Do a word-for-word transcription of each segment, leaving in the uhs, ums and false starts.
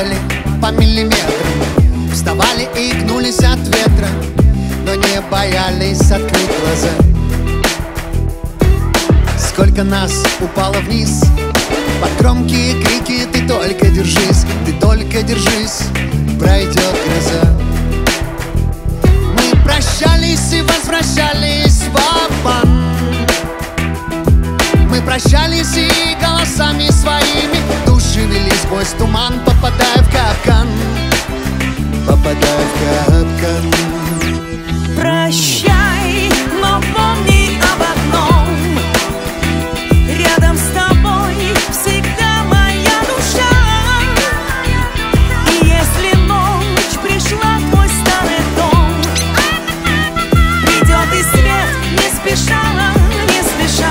падали по миллиметрам, вставали и гнулись от ветра, но не боялись открыть глаза. Сколько нас упало вниз под громкие крики: ты только держись, ты только держись, пройдет гроза. Мы прощались и возвращались в обман. Мы прощались и голосами своими души вели сквозь туман, попадая в капкан, попадая в капкан. Прощай, но помни об одном: рядом с тобой всегда моя душа. И если ночь пришла в твой старый дом, придет и свет не спеша, не спеша.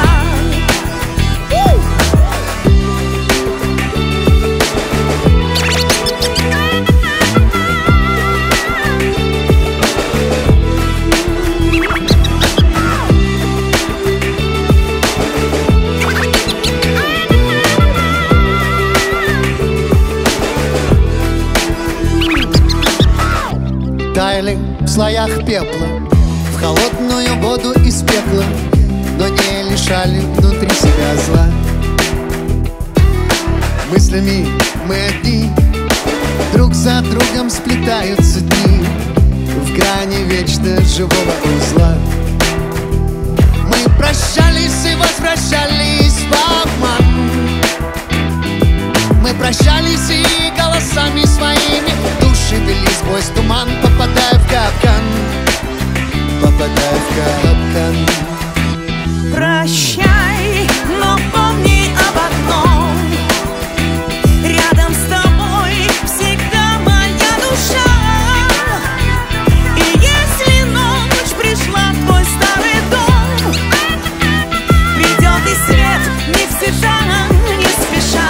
Таяли в слоях пепла, в холодную воду из пекла, но не лишали внутри себя зла. Мыслями мы одни, друг за другом сплетаются дни в грани вечно живого узла. Мы прощались и возвращались в обман. Мы прощались и голосами своими души вели сквозь туман, попадая в капкан, попадая в капкан. Прощай, но помни об одном: рядом с тобой всегда моя душа. И если ночь пришла в твой старый дом, придет и свет не спеша, не спеша.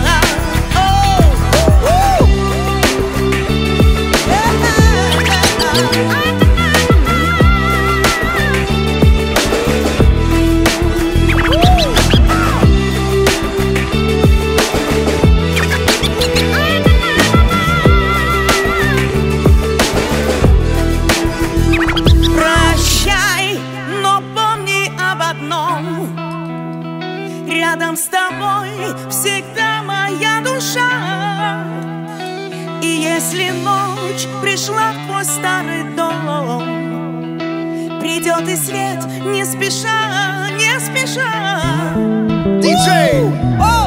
Рядом с тобой всегда моя душа. И если ночь пришла в твой старый дом, придет и свет не спеша, не спеша. Диджей!